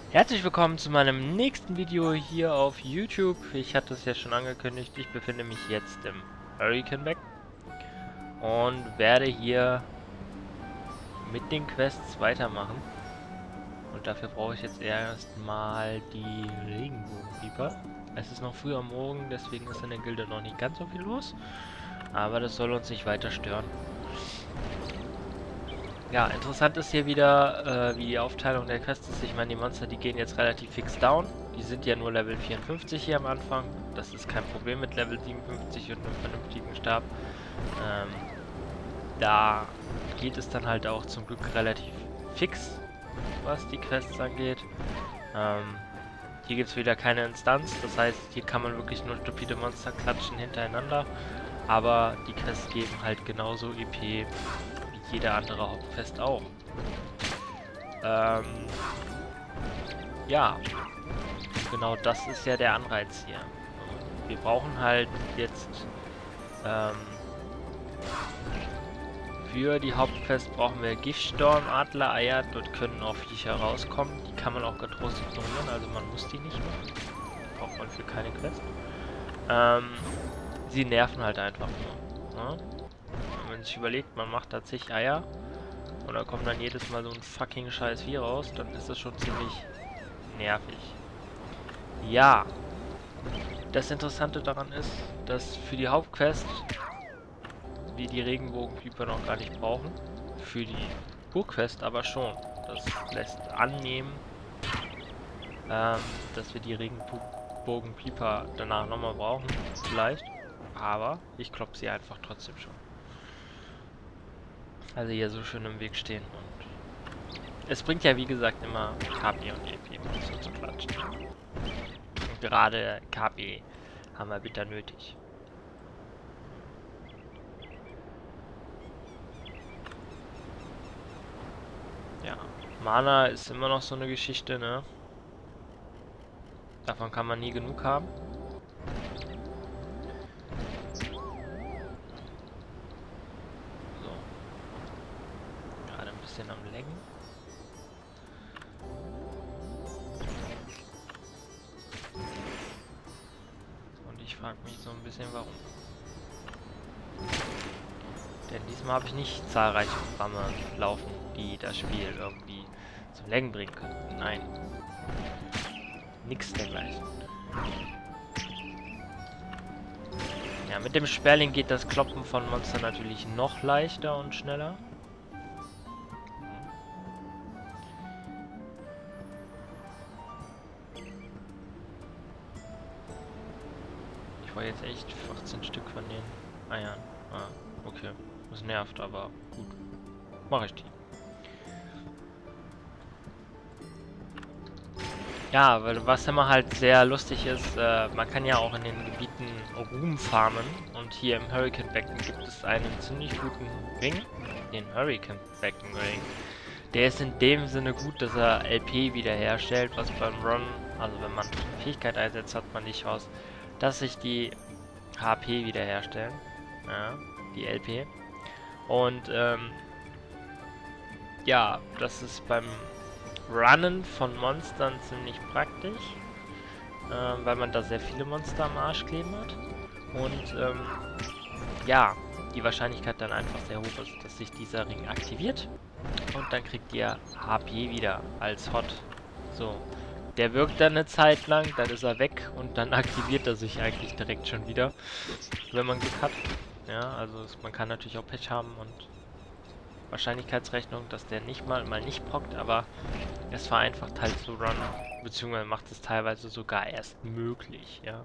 Herzlich willkommen zu meinem nächsten Video hier auf YouTube. Ich hatte es ja schon angekündigt, ich befinde mich jetzt im Hurricane Back und werde hier mit den Quests weitermachen. Und dafür brauche ich jetzt erstmal die Regenbogenpieper. Es ist noch früh am Morgen, deswegen ist in der Gilde noch nicht ganz so viel los. Aber das soll uns nicht weiter stören. Ja, interessant ist hier wieder, wie die Aufteilung der Quests ist. Ich meine, die Monster, die gehen jetzt relativ fix down. Die sind ja nur Level 54 hier am Anfang. Das ist kein Problem mit Level 57 und einem vernünftigen Stab. Da geht es dann halt auch zum Glück relativ fix, was die Quests angeht. Hier gibt es wieder keine Instanz. Das heißt, hier kann man wirklich nur stupide Monster klatschen hintereinander. Aber die Quests geben halt genauso EP wie jeder andere Hauptquest auch. Ja, genau das ist ja der Anreiz hier. Wir brauchen halt jetzt für die Hauptquest brauchen wir Giftstorm, Adlereier, dort können auch Viecher rauskommen. Die kann man auch getrost ignorieren, also man muss die nicht machen. Die braucht man für keine Quest. Sie nerven halt einfach nur. Ne? Wenn man sich überlegt, man macht da zig Eier und da kommt dann jedes Mal so ein fucking scheiß Vieh raus, dann ist das schon ziemlich nervig. Ja, das Interessante daran ist, dass für die Hauptquest wir die Regenbogenpieper noch gar nicht brauchen, für die Burgquest aber schon. Das lässt annehmen, dass wir die Regenbogenpieper danach nochmal brauchen, vielleicht, aber ich klopp sie einfach trotzdem schon. Also hier so schön im Weg stehen und es bringt ja wie gesagt immer KP und EP Monster zu klatschen. Und gerade KP haben wir bitter nötig. Ja, Mana ist immer noch so eine Geschichte, ne? Davon kann man nie genug haben. Am Lenken. Und ich frage mich so ein bisschen, warum. Denn diesmal habe ich nicht zahlreiche Programme laufen, die das Spiel irgendwie zum Lenken bringen können. Nein. Nix dergleichen. Ja, mit dem Sperling geht das Kloppen von Monstern natürlich noch leichter und schneller. Ich war jetzt echt 18 Stück von den Eiern. Ah, okay. Das nervt, aber gut. Mache ich die. Ja, weil was immer halt sehr lustig ist, man kann ja auch in den Gebieten Ruhm farmen. Und hier im Hurricane Becken gibt es einen ziemlich guten Ring. Den Hurricane Becken Ring. Der ist in dem Sinne gut, dass er LP wiederherstellt, was beim Run, also wenn man Fähigkeit einsetzt, hat man die Chance, dass sich die HP wiederherstellen. Ja, die LP. Und ja, das ist beim Runnen von Monstern ziemlich praktisch, weil man da sehr viele Monster am Arsch kleben hat. Und ja, die Wahrscheinlichkeit dann einfach sehr hoch ist, dass sich dieser Ring aktiviert. Und dann kriegt ihr HP wieder als Hot. So. Der wirkt dann eine Zeit lang, dann ist er weg und dann aktiviert er sich eigentlich direkt schon wieder, wenn man Glück hat. Ja, also man kann natürlich auch Pech haben und Wahrscheinlichkeitsrechnung, dass der mal nicht prockt, aber es vereinfacht halt zu runnen, beziehungsweise macht es teilweise sogar erst möglich, ja.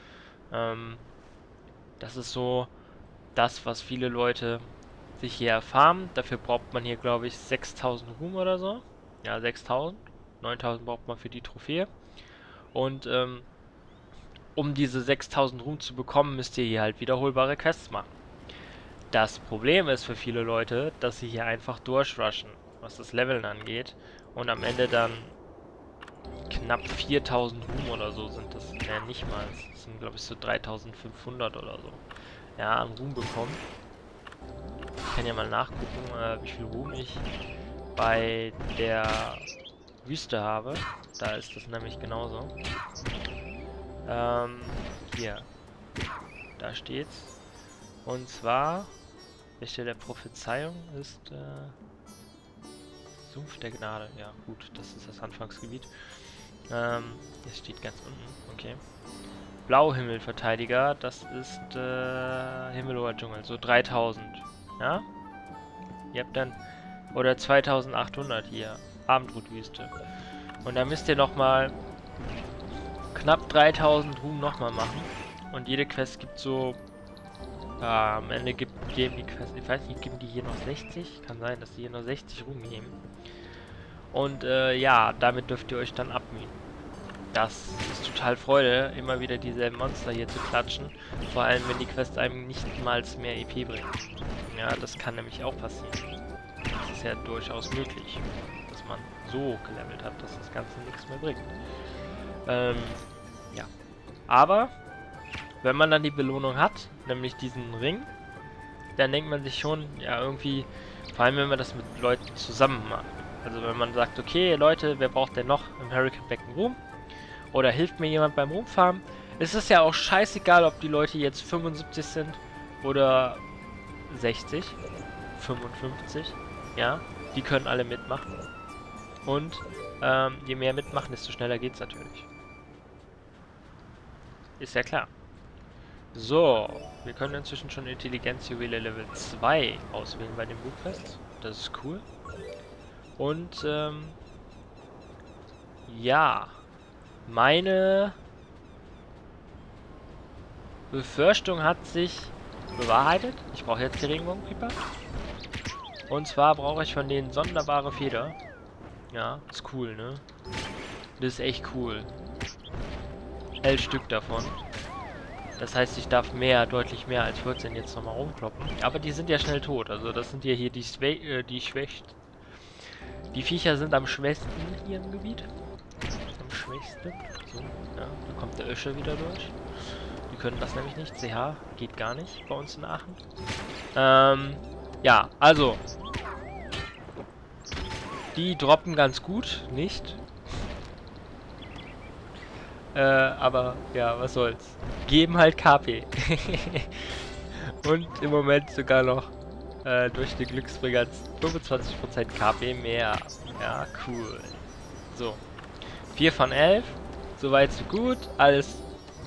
Das ist so das, was viele Leute sich hier erfarmen. Dafür braucht man hier, glaube ich, 6000 Ruhm oder so. Ja, 6000. 9000 braucht man für die Trophäe. Und um diese 6000 Ruhm zu bekommen, müsst ihr hier halt wiederholbare Quests machen. Das Problem ist für viele Leute, dass sie hier einfach durchrushen, was das Leveln angeht. Und am Ende dann knapp 4000 Ruhm oder so sind das. Ja, nicht mal. Das sind, glaube ich, so 3500 oder so. Ja, an Ruhm bekommen. Ich kann ja mal nachgucken, wie viel Ruhm ich bei der Wüste habe. Da ist das nämlich genauso. Hier. Da steht's. Und zwar, Wächter der Prophezeiung ist, Sumpf der Gnade. Ja, gut, das ist das Anfangsgebiet. Das steht ganz unten, okay. Blauhimmelverteidiger, das ist, Himmelhoher Dschungel, so 3000. Ja? Ihr habt dann, oder 2800 hier, Abendrotwüste. Und dann müsst ihr nochmal knapp 3000 Ruhm nochmal machen. Und jede Quest gibt so, am Ende geben die Quest, ich weiß nicht, geben die hier noch 60? Kann sein, dass die hier noch 60 Ruhm geben. Und ja, damit dürft ihr euch dann abmühen. Das ist total Freude, immer wieder dieselben Monster hier zu klatschen. Vor allem, wenn die Quest einem nicht mal mehr EP bringt. Ja, das kann nämlich auch passieren. Das ist ja durchaus möglich, dass man so gelevelt hat, dass das Ganze nichts mehr bringt. Ja. Aber, wenn man dann die Belohnung hat, nämlich diesen Ring, dann denkt man sich schon, ja irgendwie, vor allem wenn man das mit Leuten zusammen macht. Also wenn man sagt, okay Leute, wer braucht denn noch im Hurricane Becken Ruhm? Oder hilft mir jemand beim Rumfarmen? Es ist ja auch scheißegal, ob die Leute jetzt 75 sind oder 60, 55, ja, die können alle mitmachen. Und je mehr mitmachen, desto schneller geht's natürlich. Ist ja klar. So, wir können inzwischen schon Intelligenzjuwele Level 2 auswählen bei dem Buchfest. Das ist cool. Und, ja, meine Befürchtung hat sich bewahrheitet. Ich brauche jetzt die Regenbogenpieper. Und zwar brauche ich von denen sonderbare Feder. Ja, ist cool, ne? Das ist echt cool. 11 Stück davon. Das heißt, ich darf mehr, deutlich mehr als 14 jetzt nochmal rumkloppen. Aber die sind ja schnell tot. Also das sind ja hier die schwächsten. Die Viecher sind am schwächsten hier im Gebiet. Am schwächsten. So, ja, da kommt der Ösche wieder durch. Die können das nämlich nicht. CH geht gar nicht bei uns in Aachen. Ja, also. Die droppen ganz gut, nicht? Aber ja, was soll's. Geben halt KP. Und im Moment sogar noch durch die Glücksbriganz 25% KP mehr. Ja, cool. So. 4 von 11. Soweit so gut. Alles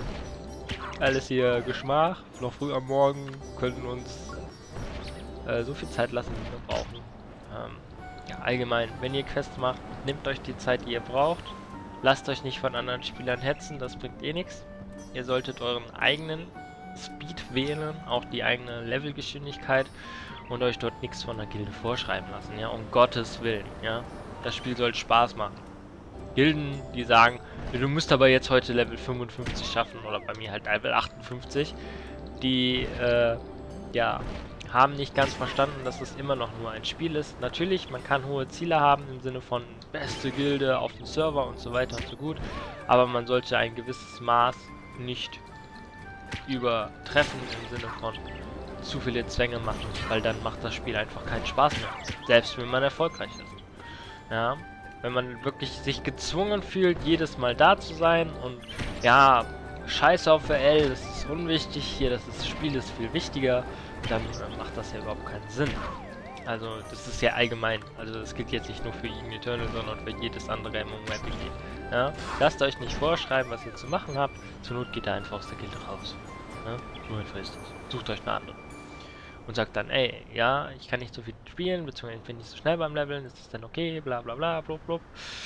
hier Geschmack. Noch früh am Morgen. Können uns so viel Zeit lassen, wie wir brauchen. Ja, allgemein, wenn ihr Quests macht, nehmt euch die Zeit, die ihr braucht. Lasst euch nicht von anderen Spielern hetzen, das bringt eh nichts. Ihr solltet euren eigenen Speed wählen, auch die eigene Levelgeschwindigkeit und euch dort nichts von der Gilde vorschreiben lassen, ja, um Gottes Willen, ja. Das Spiel soll Spaß machen. Gilden, die sagen, du musst aber jetzt heute Level 55 schaffen oder bei mir halt Level 58, die, ja, haben nicht ganz verstanden, dass es immer noch nur ein Spiel ist. Natürlich, man kann hohe Ziele haben im Sinne von beste Gilde auf dem Server und so weiter und so gut, aber man sollte ein gewisses Maß nicht übertreffen im Sinne von zu viele Zwänge machen, weil dann macht das Spiel einfach keinen Spaß mehr, selbst wenn man erfolgreich ist. Ja, wenn man wirklich sich gezwungen fühlt, jedes Mal da zu sein und ja, scheiß auf L, das ist unwichtig hier, das Spiel ist viel wichtiger, dann macht das ja überhaupt keinen Sinn. Also das ist ja allgemein, also das gilt jetzt nicht nur für Eden Eternal, sondern für jedes andere MMORPG. Ja? Lasst euch nicht vorschreiben, was ihr zu machen habt, zur Not geht ihr einfach aus der Gilde raus. Ja? So einfach ist das. Sucht euch eine andere. Und sagt dann, ey, ja, ich kann nicht so viel spielen, beziehungsweise ich bin nicht so schnell beim Leveln, ist das denn okay, bla bla bla, blub blub.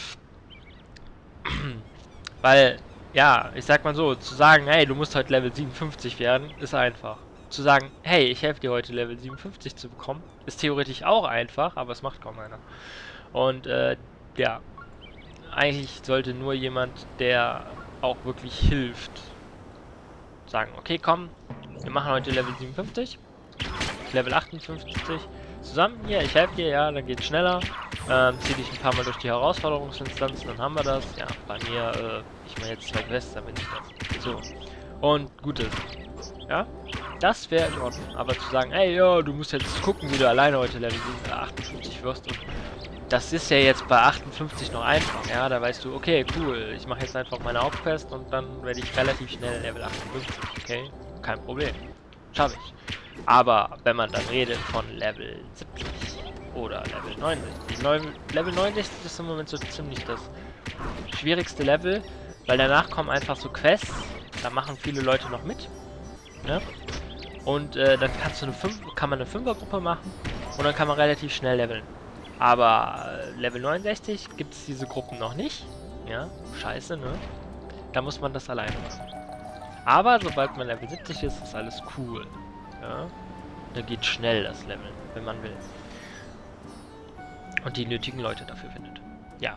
Weil, ja, ich sag mal so, zu sagen, hey, du musst heute Level 57 werden, ist einfach. Zu sagen, hey, ich helfe dir heute Level 57 zu bekommen, ist theoretisch auch einfach, aber es macht kaum einer. Und, ja, eigentlich sollte nur jemand, der auch wirklich hilft, sagen, okay, komm, wir machen heute Level 57, Level 58, zusammen, hier, ich helfe dir, ja, dann geht's schneller, zieh dich ein paar Mal durch die Herausforderungsinstanzen, dann haben wir das, ja, bei mir, ich mache jetzt 2 Quests, damit ich das, so, und gut ist, ja, das wäre in Ordnung, aber zu sagen, ey, ja, du musst jetzt gucken, wie du alleine heute Level 58 wirst und das ist ja jetzt bei 58 noch einfach, ja, da weißt du, okay, cool, ich mache jetzt einfach meine Hauptquest und dann werde ich relativ schnell Level 58, okay, kein Problem, schaffe ich. Aber wenn man dann redet von Level 70 oder Level 69, Level 69 ist im Moment so ziemlich das schwierigste Level, weil danach kommen einfach so Quests, da machen viele Leute noch mit, ne? Und dann kann man eine 5er-Gruppe machen und dann kann man relativ schnell leveln. Aber Level 69 gibt es diese Gruppen noch nicht. Ja, scheiße, ne? Da muss man das alleine machen. Aber sobald man Level 70 ist, ist alles cool. Ja, da geht schnell das Leveln, wenn man will. Und die nötigen Leute dafür findet. Ja.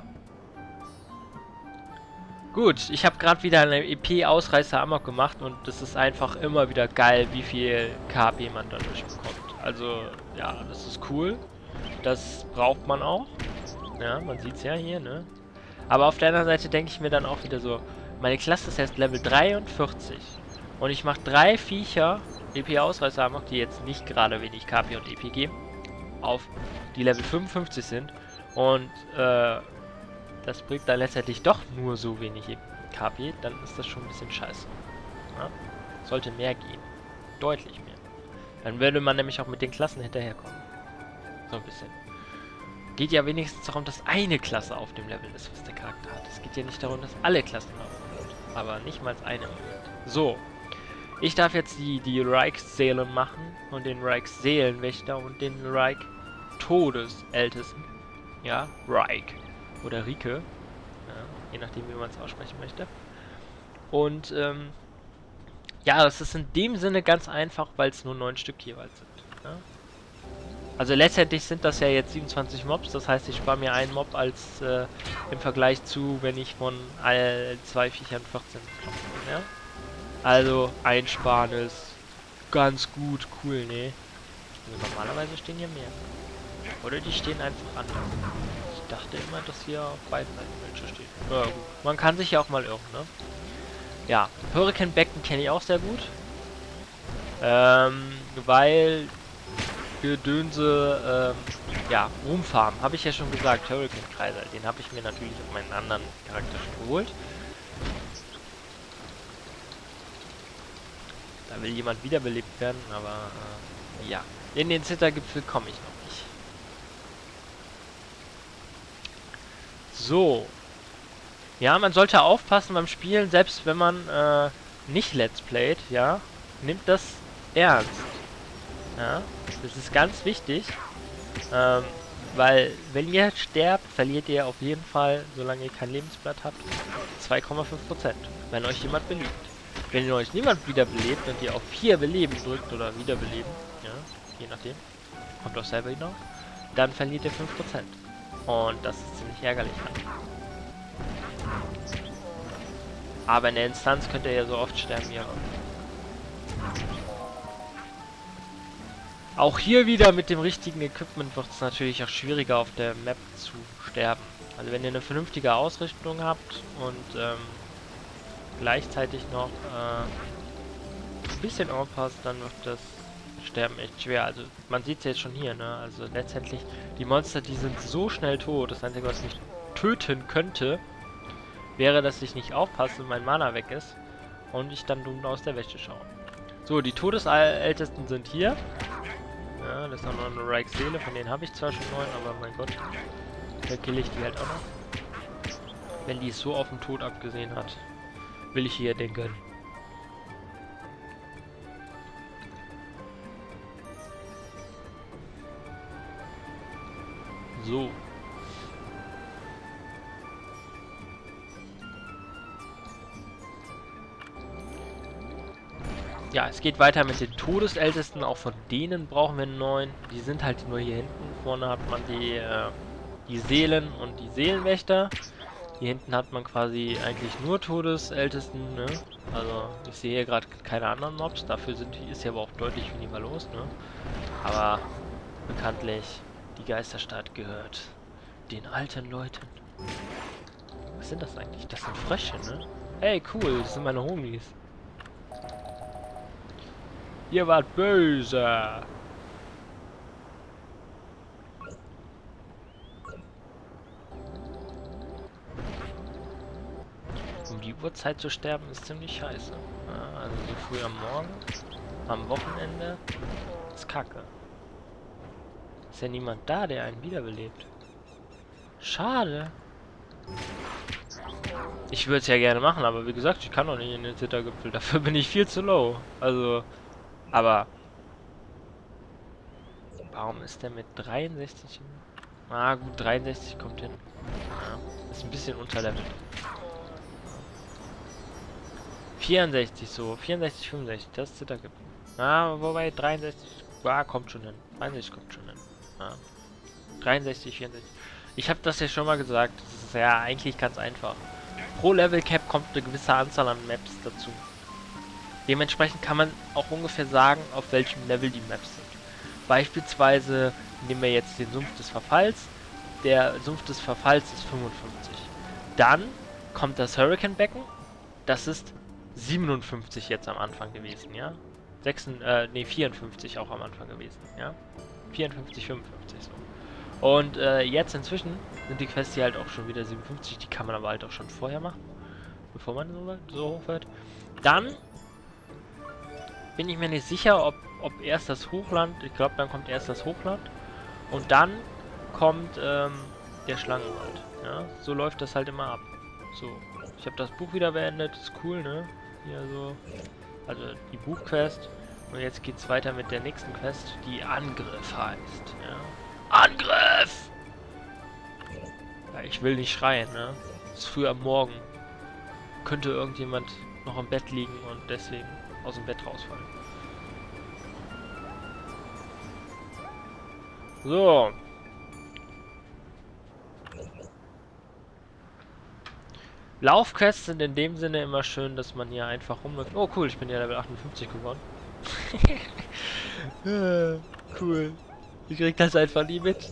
Gut, ich habe gerade wieder eine EP-Ausreißer Amok gemacht und das ist einfach immer wieder geil, wie viel KP man dadurch bekommt. Also, ja, das ist cool. Das braucht man auch. Ja, man sieht es ja hier, ne? Aber auf der anderen Seite denke ich mir dann auch wieder so, meine Klasse ist erst Level 43. Und ich mache 3 Viecher, EP-Ausreißer Amok, die jetzt nicht gerade wenig KP und EP geben, auf die Level 55 sind. Und, das bringt dann letztendlich doch nur so wenig KP, dann ist das schon ein bisschen scheiße. Ja? Sollte mehr gehen. Deutlich mehr. Dann würde man nämlich auch mit den Klassen hinterherkommen. So ein bisschen. Geht ja wenigstens darum, dass eine Klasse auf dem Level ist, was der Charakter hat. Es geht ja nicht darum, dass alle Klassen laufen sind. Aber nicht mal eine. So. Ich darf jetzt die Reichsseelen machen und den Reichsseelenwächter und den Reich Todesältesten. Ja, Reich. Oder Rike, ja, je nachdem, wie man es aussprechen möchte. Und ja, das ist in dem Sinne ganz einfach, weil es nur 9 Stück jeweils sind. Ja? Also letztendlich sind das ja jetzt 27 Mobs, das heißt, ich spare mir einen Mob als im Vergleich zu, wenn ich von all 2 Viechern 14 klopfe. Ja? Also einsparen ist ganz gut, cool, ne? Also normalerweise stehen hier mehr. Oder die stehen einfach anders. Ich dachte immer, dass hier auf beiden Seiten welche stehen. Na gut. Man kann sich ja auch mal irren, ne? Ja, Hurricane-Becken kenne ich auch sehr gut. Weil Gedönse, ja, Ruhmfarm, habe ich ja schon gesagt, Hurricane-Kreiser, den habe ich mir natürlich auf meinen anderen Charakter schon geholt. Da will jemand wiederbelebt werden, aber ja, in den Zittergipfel komme ich noch nicht. So. Ja, man sollte aufpassen beim Spielen, selbst wenn man nicht Let's Playt, ja, nimmt das ernst. Ja, das ist ganz wichtig, weil wenn ihr sterbt, verliert ihr auf jeden Fall, solange ihr kein Lebensblatt habt, 2,5%, wenn euch jemand belebt. Wenn euch niemand wiederbelebt und ihr auf 4 beleben drückt oder wiederbeleben, ja, je nachdem, kommt auch selber hinaus, dann verliert ihr 5%. Und das ist ziemlich ärgerlich. Aber in der Instanz könnt ihr ja so oft sterben, wie ihr wollt. Auch hier wieder mit dem richtigen Equipment wird es natürlich auch schwieriger auf der Map zu sterben. Also wenn ihr eine vernünftige Ausrichtung habt und gleichzeitig noch ein bisschen aufpasst, dann wird das Sterben echt schwer. Also man sieht es jetzt schon hier, ne? Also letztendlich, die Monster, die sind so schnell tot. Das Einzige, was mich töten könnte, wäre, dass ich nicht aufpasse und mein Mana weg ist und ich dann dumm aus der Wäsche schaue. So, die Todesältesten sind hier. Ja, das ist auch noch eine Reichsseele, von denen habe ich zwar schon 9, aber mein Gott, da kill ich die halt auch noch. Wenn die es so auf den Tod abgesehen hat, will ich hier den gönnen. So. Ja, es geht weiter mit den Todesältesten. Auch von denen brauchen wir 9. Die sind halt nur hier hinten. Vorne hat man die Seelen und die Seelenwächter. Hier hinten hat man quasi eigentlich nur Todesältesten, ne? Also ich sehe hier gerade keine anderen Mobs. Dafür ist hier aber auch deutlich weniger los, ne? Aber bekanntlich, die Geisterstadt gehört den alten Leuten. Was sind das eigentlich? Das sind Frösche, ne? Hey, cool, das sind meine Homies. Ihr wart böse. die Uhrzeit zu sterben ist ziemlich scheiße. Ja, also so früh am Morgen, am Wochenende, ist kacke. Ist ja niemand da, der einen wiederbelebt. Schade. Ich würde es ja gerne machen, aber wie gesagt, ich kann doch nicht in den Zittergipfel. Dafür bin ich viel zu low. Also, aber... Warum ist der mit 63? Ah gut, 63 kommt hin. Ja, ist ein bisschen unterlevelt. 64 so, 64, 65, das ist Zittergipfel. Ah, wobei 63, kommt schon hin. 63 kommt schon hin. Ja. 63, 64. Ich habe das ja schon mal gesagt, das ist ja eigentlich ganz einfach. Pro Level Cap kommt eine gewisse Anzahl an Maps dazu. Dementsprechend kann man auch ungefähr sagen, auf welchem Level die Maps sind. Beispielsweise nehmen wir jetzt den Sumpf des Verfalls. Der Sumpf des Verfalls ist 55. Dann kommt das Hurricane-Becken. Das ist 57 jetzt am Anfang gewesen, ja? 54 auch am Anfang gewesen, ja? 54, 55 so. Und jetzt inzwischen sind die Quests hier halt auch schon wieder 57. Die kann man aber halt auch schon vorher machen, bevor man so hoch wird. Dann bin ich mir nicht sicher, ob erst das Hochland, ich glaube, dann kommt erst das Hochland und dann kommt der Schlangenwald. Ja, so läuft das halt immer ab. So, ich habe das Buch wieder beendet, ist cool, ne? Hier so, also die Buchquest. Und jetzt geht's weiter mit der nächsten Quest, die Angriff heißt. Ja. Angriff! Ja, ich will nicht schreien, ne? Es ist früh am Morgen. Könnte irgendjemand noch im Bett liegen und deswegen aus dem Bett rausfallen. So. Laufquests sind in dem Sinne immer schön, dass man hier einfach rumläuft. Oh cool, ich bin ja Level 58 geworden. Cool. Ich krieg das einfach nie mit.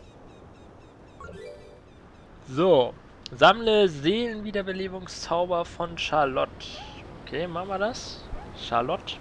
So. Sammle Seelenwiederbelebungszauber von Charlotte. Okay, machen wir das. Charlotte.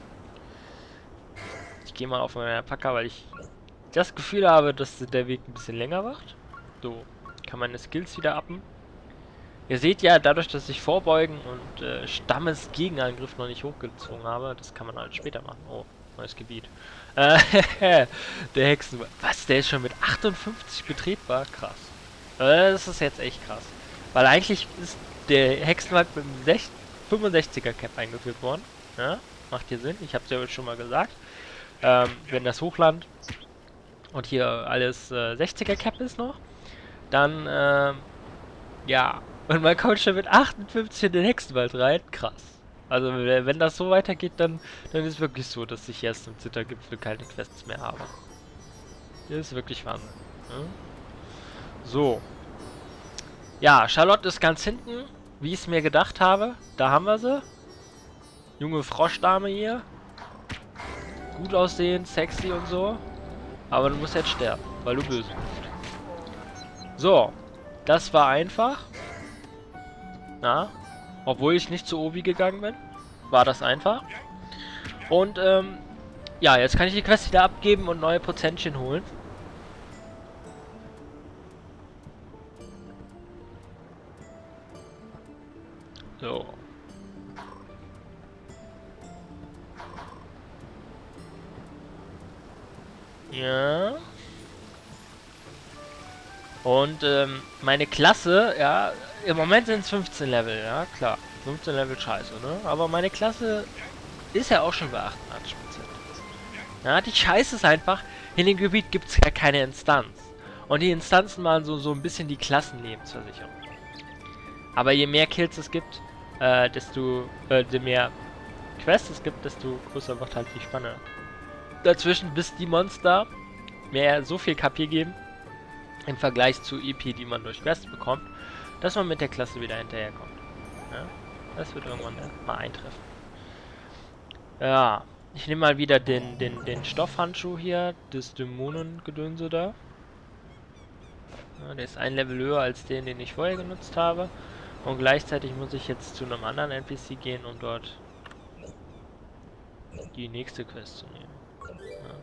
Ich gehe mal auf meinen Alpaka, weil ich das Gefühl habe, dass der Weg ein bisschen länger macht. So. Kann meine Skills wieder uppen. Ihr seht ja, dadurch, dass ich Vorbeugen und Stammesgegenangriff noch nicht hochgezogen habe, das kann man halt später machen. Oh, neues Gebiet. Der Hexenwald. Was, der ist schon mit 58 betretbar? Krass. Das ist jetzt echt krass. Weil eigentlich ist der Hexenwald mit einem 65er Cap eingeführt worden. Ja, macht hier Sinn, ich habe es ja schon mal gesagt. Wenn das Hochland und hier alles 60er Cap ist noch, dann, ja... Und man kommt schon mit 58 in den Hexenwald rein. Krass. Also wenn das so weitergeht, dann ist es wirklich so, dass ich erst im Zittergipfel keine Quests mehr habe. Das ist wirklich Wahnsinn. Ja? So. Ja, Charlotte ist ganz hinten, wie ich es mir gedacht habe. Da haben wir sie. Junge Froschdame hier. Gut aussehen, sexy und so. Aber du musst jetzt sterben, weil du böse bist. So. Das war einfach. Na, obwohl ich nicht zu Obi gegangen bin, war das einfach. Und, ja, jetzt kann ich die Quest wieder abgeben und neue Prozentchen holen. So. Ja. Und, meine Klasse, ja... Im Moment sind es 15 Level, ja klar. 15 Level scheiße, ne? Aber meine Klasse ist ja auch schon bei 88%. Ja, die Scheiße ist einfach, in dem Gebiet gibt es ja keine Instanz. Und die Instanzen machen so ein bisschen die Klassenlebensversicherung. Aber je mehr Kills es gibt, desto mehr Quests es gibt, desto größer wird halt die Spanne. Dazwischen, bis die Monster mehr so viel KP geben, im Vergleich zu EP, die man durch Quests bekommt, dass man mit der Klasse wieder hinterherkommt. Ja, das wird irgendwann mal eintreffen. Ja, ich nehme mal wieder den Stoffhandschuh hier, das Dämonengedönse da. Ja, der ist ein Level höher als den ich vorher genutzt habe. Und gleichzeitig muss ich jetzt zu einem anderen NPC gehen, um dort die nächste Quest zu nehmen.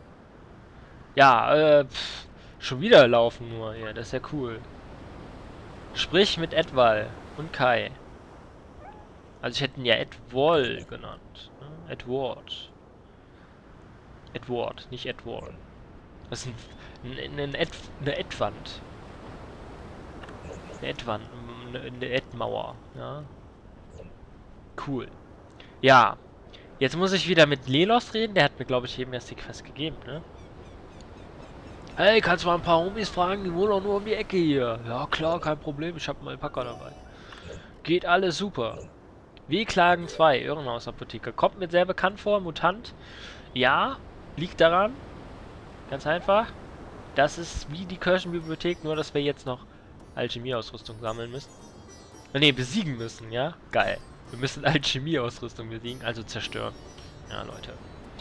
Ja, schon wieder laufen nur hier, das ist ja cool. Sprich mit Edwal und Kai. Also ich hätte ihn ja Edwall genannt. Ne? Edward. Edward, nicht Edward. Das ist eine Edwand. Eine Edwand. Eine Edmauer. Ja. Cool. Ja. Jetzt muss ich wieder mit Lelos reden. Der hat mir, glaube ich, eben erst die Quest gegeben, ne? Hey, kannst du mal ein paar Homies fragen? Die wohnen auch nur um die Ecke hier. Ja, klar, kein Problem. Ich habe einen Alpaka dabei. Geht alles super. W-Klagen 2, Irrenhausapotheker. Kommt mir sehr bekannt vor, Mutant. Ja, liegt daran. Ganz einfach. Das ist wie die Kirchenbibliothek, nur dass wir jetzt noch Alchemieausrüstung sammeln müssen. Ne, besiegen müssen, ja? Geil. Wir müssen Alchemieausrüstung besiegen, also zerstören. Ja, Leute.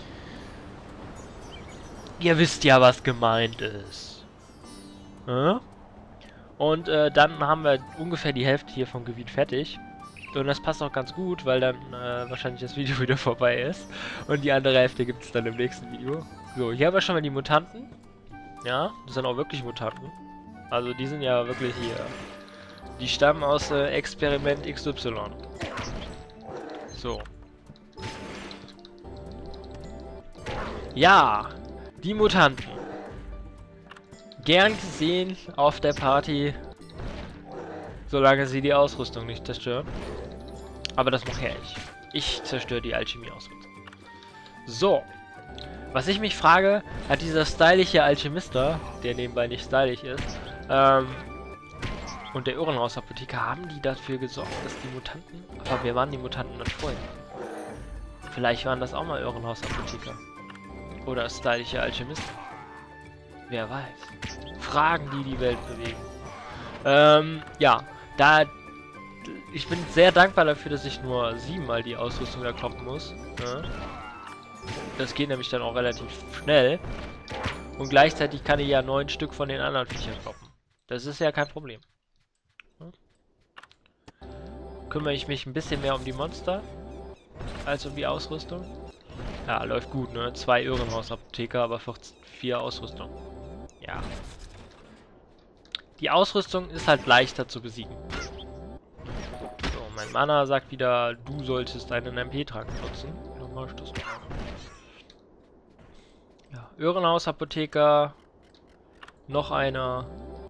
Ihr wisst ja, was gemeint ist. Ja? Und dann haben wir ungefähr die Hälfte hier vom Gebiet fertig. Und das passt auch ganz gut, weil dann wahrscheinlich das Video wieder vorbei ist. Und die andere Hälfte gibt es dann im nächsten Video. So, hier haben wir schon mal die Mutanten. Ja, das sind auch wirklich Mutanten. Also die sind ja wirklich hier. Die stammen aus Experiment XY. So. Ja, die Mutanten. Gern gesehen auf der Party, solange sie die Ausrüstung nicht zerstören. Aber das mache ja ich. Ich zerstöre die Alchemieausrüstung. So. Was ich mich frage, hat dieser stylische Alchemister, der nebenbei nicht stylisch ist, und der Irrenhausapotheker, haben die dafür gesorgt, dass die Mutanten... Aber wer waren die Mutanten dann vorher? Vielleicht waren das auch mal Irrenhausapotheker. Oder stylische Alchemister. Wer weiß. Fragen, die die Welt bewegen. Ja, da... Ich bin sehr dankbar dafür, dass ich nur 7-mal die Ausrüstung da kloppen muss. Ne? Das geht nämlich dann auch relativ schnell. Und gleichzeitig kann ich ja 9 Stück von den anderen Viechern kloppen. Das ist ja kein Problem. Kümmere ich mich ein bisschen mehr um die Monster als um die Ausrüstung. Ja, läuft gut, ne? 2 Irrenhausapotheker, aber 4 Ausrüstung. Ja. Die Ausrüstung ist halt leichter zu besiegen. So, mein Mana sagt wieder, du solltest einen MP-Trank nutzen. Dann mach ich das doch mal. Ja, Irrenhausapotheker. Noch einer.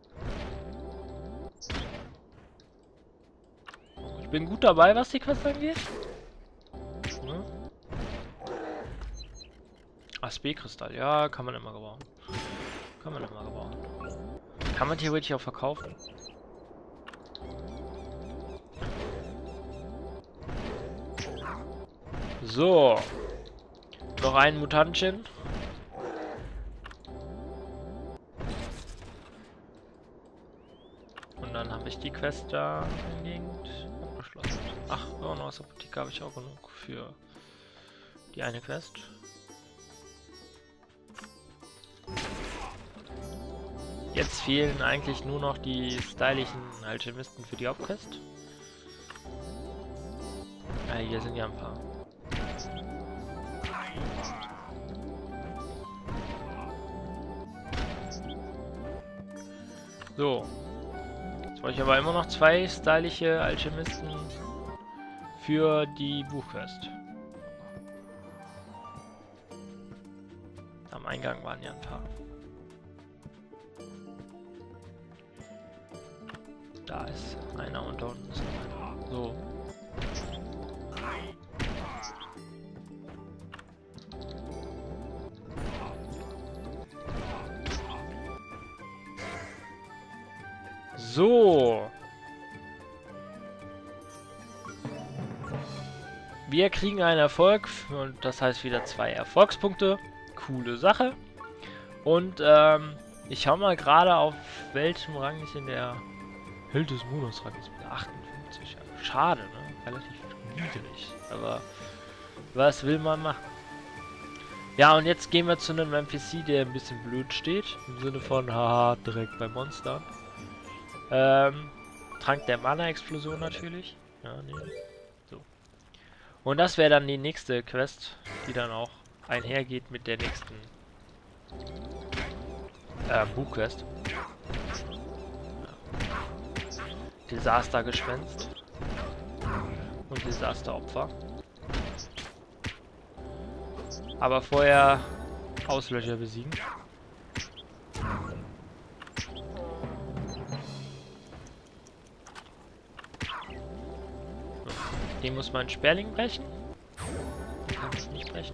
Ich bin gut dabei, was die Quest angeht. Ne? Asp-Kristall, ja, kann man immer gebrauchen. Kann man immer gebrauchen. Kann man theoretisch auch verkaufen. So. Noch ein Mutantchen. Und dann habe ich die Quest da in der Gegend abgeschlossen. Ach, Irrenhausapotheker habe ich auch genug für die eine Quest. Jetzt fehlen eigentlich nur noch die stylischen Alchemisten für die Hauptquest. Ah, hier sind ja ein paar. So. Jetzt brauche ich aber immer noch 2 stylische Alchemisten für die Buchquest. Am Eingang waren ja ein paar. Da ist einer und da unten ist noch einer. So. So. Wir kriegen einen Erfolg und das heißt wieder 2 Erfolgspunkte. Coole Sache. Und ich schau mal gerade, auf welchem Rang ich in der Held des Monats Rang ist. 58. Ja. Schade, ne? Relativ niedrig. Aber was will man machen? Ja, und jetzt gehen wir zu einem NPC, der ein bisschen blöd steht. Im Sinne von, haha, direkt bei Monstern. Trank der Mana-Explosion natürlich. Ja, nee. So. Und das wäre dann die nächste Quest, die dann auch einhergeht mit der nächsten Buchquest. Ja. Desastergespenst. und Desasteropfer. Aber vorher Auslöscher besiegen. So. Den muss man Sperling brechen. Den kann ich nicht brechen.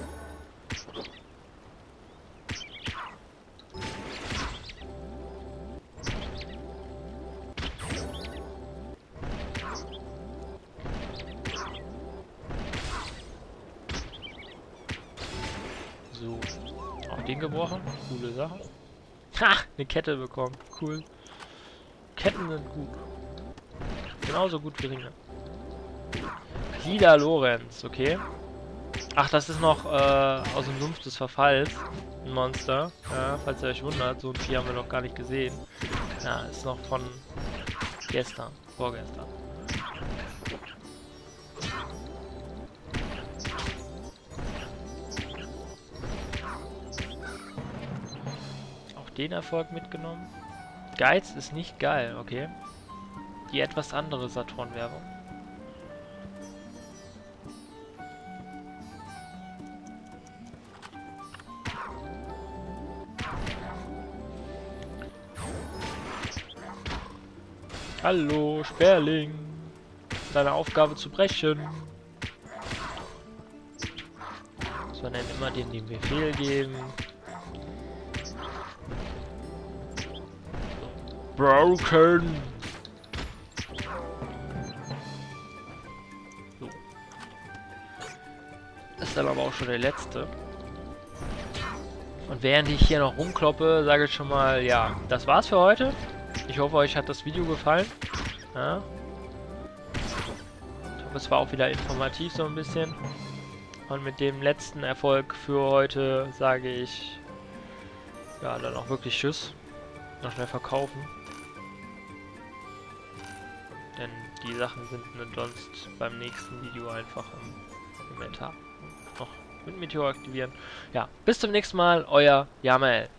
So, auch den gebrochen. Coole Sache. Ha! Eine Kette bekommen. Cool. Ketten sind gut. Genauso gut wie Ringe. Lida Lorenz, okay. Ach, das ist noch aus dem Sumpf des Verfalls. Ein Monster. Ja, falls ihr euch wundert, so ein Vieh haben wir noch gar nicht gesehen. Ja, ist noch von gestern. Vorgestern. Den Erfolg mitgenommen. Geiz ist nicht geil, okay. Die etwas andere Saturn-Werbung. Hallo, Sperling. Deine Aufgabe zu brechen. Sondern immer den Befehl geben. Broken. So. Das ist dann aber auch schon der letzte. Und während ich hier noch rumkloppe, sage ich schon mal, ja, das war's für heute. Ich hoffe, euch hat das Video gefallen. Ja. Ich hoffe, es war auch wieder informativ so ein bisschen. Und mit dem letzten Erfolg für heute sage ich, ja, dann auch wirklich Tschüss. Noch schnell verkaufen. Denn die Sachen sind sonst beim nächsten Video einfach im Inventar. Noch mit Meteor aktivieren. Ja, bis zum nächsten Mal, euer Yamael.